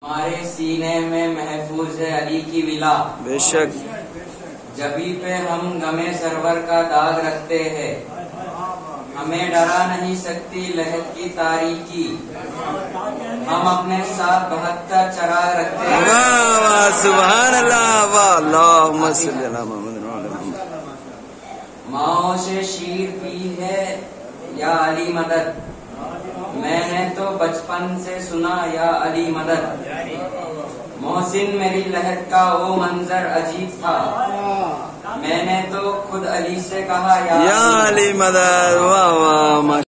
हमारे सीने में महफूज है अली की विला। बेशक जबी पे हम गमे सरवर का दाग रखते हैं। हमें डरा नहीं सकती लहद की तारीकी। हम अपने साथ 72 चराग रखते हैं। वाह वाह सुभान अल्लाह वाह अल्लाहुम्मा सल्ली अला मुहम्मद व अला मुहम्मद। माओ से शीर पी है या अली मदद। मैंने तो बचपन से सुना या अली मदद। मोहसिन मेरी लहद का वो मंजर अजीब था। मैंने तो खुद अली से कहा या अली मदद। वाह वाह।